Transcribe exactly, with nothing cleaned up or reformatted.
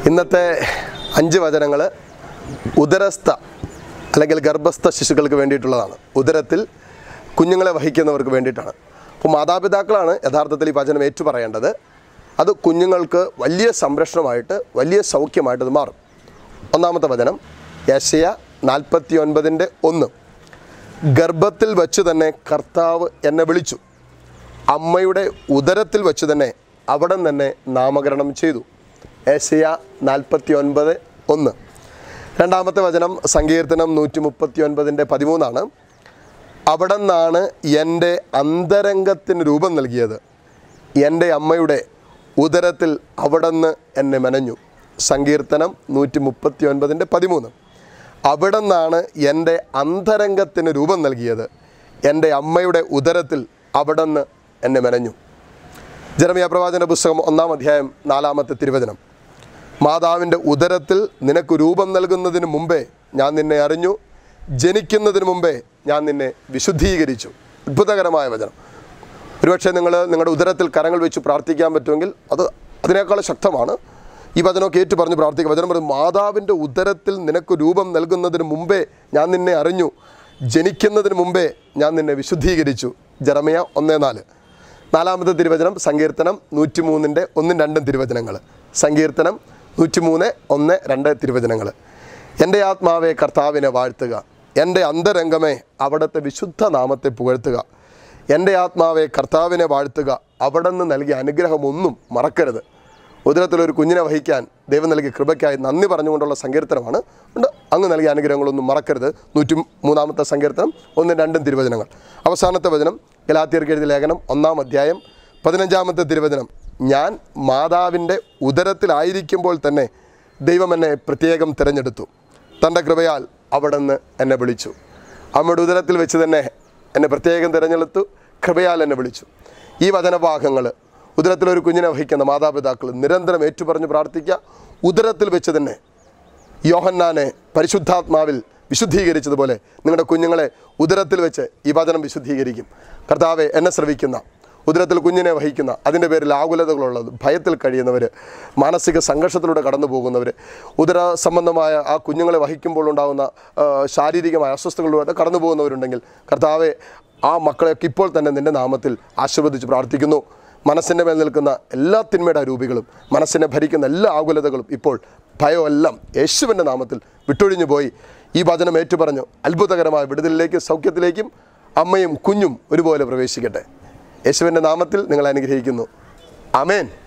ഇന്നത്തെ അഞ്ച് വചനങ്ങൾ ഉദരസ്ഥ അല്ലെങ്കിൽ ഗർഭസ്ഥ ശിശുക്കൾക്ക് വേണ്ടിയിട്ടുള്ളതാണ്. ഉദരത്തിൽ കുഞ്ഞുങ്ങളെ വഹിക്കുന്നവർക്ക് വേണ്ടിയിട്ടാണ്. അപ്പോൾ മാതാപിതാക്കളാണ് യഥാർത്ഥത്തിൽ ഈ വചനം ഏറ്റുപറയേണ്ടത്. അത് കുഞ്ഞുങ്ങൾക്ക് വലിയ സംരക്ഷണമായിട്ട് വലിയ സൗഖ്യമായിട്ട് അത് മാറും. ഒന്നാമത്തെ വചനം യെശയ്യാ നാൽപ്പത്തി ഒൻപതിൻ്റെ ഒന്ന്. ഗർഭത്തിൽ വച്ച് തന്നെ കർത്താവ് എന്നെ വിളിച്ചു, അമ്മയുടെ ഉദരത്തിൽ വച്ച് തന്നെ അവിടെ തന്നെ നാമകരണം ചെയ്തു. യെശയ്യാ നാൽപ്പത്തി ഒൻപത് ഒന്ന്. രണ്ടാമത്തെ വചനം സങ്കീർത്തനം നൂറ്റി മുപ്പത്തി ഒൻപതിൻ്റെ പതിമൂന്നാണ്. അവിടെ നിന്നാണ് എൻ്റെ അന്തരംഗത്തിന് രൂപം നൽകിയത്, എൻ്റെ അമ്മയുടെ ഉദരത്തിൽ അവിടെ നിന്ന് എന്നെ മെനഞ്ഞു. സങ്കീർത്തനം നൂറ്റി മുപ്പത്തി ഒൻപതിൻ്റെ പതിമൂന്ന്. അവിടെ നിന്നാണ് എൻ്റെ അന്തരംഗത്തിന് രൂപം നൽകിയത്, എൻ്റെ അമ്മയുടെ ഉദരത്തിൽ അവിടെ നിന്ന് എന്നെ മെനഞ്ഞു. ജെറമ്യാ പ്രവാചകന്റെ പുസ്തകം ഒന്നാം അധ്യായം നാലാമത്തെ തിരുവചനം. മാതാവിൻ്റെ ഉദരത്തിൽ നിനക്ക് രൂപം നൽകുന്നതിന് മുമ്പേ ഞാൻ നിന്നെ അറിഞ്ഞു, ജനിക്കുന്നതിന് മുമ്പേ ഞാൻ നിന്നെ വിശുദ്ധീകരിച്ചു. അത്ഭുതകരമായ വചനം. ഒരുപക്ഷെ നിങ്ങൾ നിങ്ങളുടെ ഉദരത്തിൽ കരങ്ങൾ വെച്ച് പ്രാർത്ഥിക്കാൻ പറ്റുമെങ്കിൽ അത് അതിനേക്കാൾ ശക്തമാണ്. ഈ വചനമൊക്കെ ഏറ്റു പറഞ്ഞ് പ്രാർത്ഥിക്കുക. വചനം പറയും, മാതാവിൻ്റെ ഉദരത്തിൽ നിനക്ക് രൂപം നൽകുന്നതിന് മുമ്പേ ഞാൻ നിന്നെ അറിഞ്ഞു, ജനിക്കുന്നതിന് മുമ്പേ ഞാൻ നിന്നെ വിശുദ്ധീകരിച്ചു. ജെറമ്യാ ഒന്ന് നാല്. നാലാമത്തെ തിരുവചനം സങ്കീർത്തനം നൂറ്റി മൂന്നിൻ്റെ ഒന്നും രണ്ടും തിരുവചനങ്ങൾ. സങ്കീർത്തനം നൂറ്റി മൂന്ന് ഒന്ന് രണ്ട് തിരുവചനങ്ങൾ. എൻ്റെ ആത്മാവെ കർത്താവിനെ വാഴ്ത്തുക, എൻ്റെ അന്തരംഗമേ അവിടുത്തെ വിശുദ്ധ നാമത്തെ പുകഴ്ത്തുക. എൻ്റെ ആത്മാവെ കർത്താവിനെ വാഴ്ത്തുക, അവിടെ നിന്ന് നൽകിയ അനുഗ്രഹമൊന്നും മറക്കരുത്. ഉദരത്തിലൊരു കുഞ്ഞിനെ വഹിക്കാൻ ദൈവം നൽകിയ കൃപയ്ക്കായി നന്ദി പറഞ്ഞുകൊണ്ടുള്ള സങ്കീർത്തനമാണ്. ഉണ്ട് അങ്ങ് നൽകിയ അനുഗ്രഹങ്ങളൊന്നും മറക്കരുത്. നൂറ്റി മൂന്നാമത്തെ സങ്കീർത്തനം ഒന്നും രണ്ടും തിരുവചനങ്ങൾ. അവസാനത്തെ വചനം ഗലാത്യർക്ക് എഴുതിയ ലേഖനം ഒന്നാം അധ്യായം പതിനഞ്ചാമത്തെ തിരുവചനം. ഞാൻ മാതാവിൻ്റെ ഉദരത്തിലായിരിക്കുമ്പോൾ തന്നെ ദൈവം എന്നെ പ്രത്യേകം തിരഞ്ഞെടുത്തു, തൻ്റെ കൃപയാൽ അവിടെ നിന്ന് എന്നെ വിളിച്ചു. അമ്മയുടെ ഉദരത്തിൽ വെച്ച് തന്നെ എന്നെ പ്രത്യേകം തിരഞ്ഞെടുത്തു, കൃപയാൽ എന്നെ വിളിച്ചു. ഈ വചനഭാഗങ്ങൾ ഉദരത്തിലൊരു കുഞ്ഞിനെ വഹിക്കുന്ന മാതാപിതാക്കൾ നിരന്തരം ഏറ്റുപറഞ്ഞ് പ്രാർത്ഥിക്കുക. ഉദരത്തിൽ വെച്ച് തന്നെ യോഹന്നാനെ പരിശുദ്ധാത്മാവിൽ വിശുദ്ധീകരിച്ചതുപോലെ നിങ്ങളുടെ കുഞ്ഞുങ്ങളെ ഉദരത്തിൽ വെച്ച് ഈ വചനം വിശുദ്ധീകരിക്കും. കർത്താവെ, എന്നെ ശ്രവിക്കുന്ന ഉദരത്തിൽ കുഞ്ഞിനെ വഹിക്കുന്ന, അതിൻ്റെ പേരിൽ ആകുലതകളുള്ളത്, ഭയത്തിൽ കഴിയുന്നവർ, മാനസിക സംഘർഷത്തിലൂടെ കടന്നു പോകുന്നവർ, ഉദര സംബന്ധമായ ആ കുഞ്ഞുങ്ങളെ വഹിക്കുമ്പോൾ ഉണ്ടാകുന്ന ശാരീരികമായ അസ്വസ്ഥതകളിലൂടെ കടന്നു പോകുന്നവരുണ്ടെങ്കിൽ കർത്താവെ, ആ മക്കളെയൊക്കെ ഇപ്പോൾ തന്നെ നിൻ്റെ നാമത്തിൽ ആശീർവദിച്ച് പ്രാർത്ഥിക്കുന്നു. മനസ്സിൻ്റെ മേൽ നിൽക്കുന്ന എല്ലാ തിന്മയുടെ രൂപികളും, മനസ്സിനെ ഭരിക്കുന്ന എല്ലാ ആകുലതകളും ഇപ്പോൾ ഭയമെല്ലാം യേശുവിൻ്റെ നാമത്തിൽ വിട്ടൊഴിഞ്ഞു പോയി. ഈ വചനം ഏറ്റുപറഞ്ഞു അത്ഭുതകരമായ വിടുതലിലേക്കും സൗഖ്യത്തിലേക്കും അമ്മയും കുഞ്ഞും ഒരുപോലെ പ്രവേശിക്കട്ടെ. യേശുവിൻ്റെ നാമത്തിൽ നിങ്ങളെ അനുഗ്രഹിക്കുന്നു. ആമേൻ.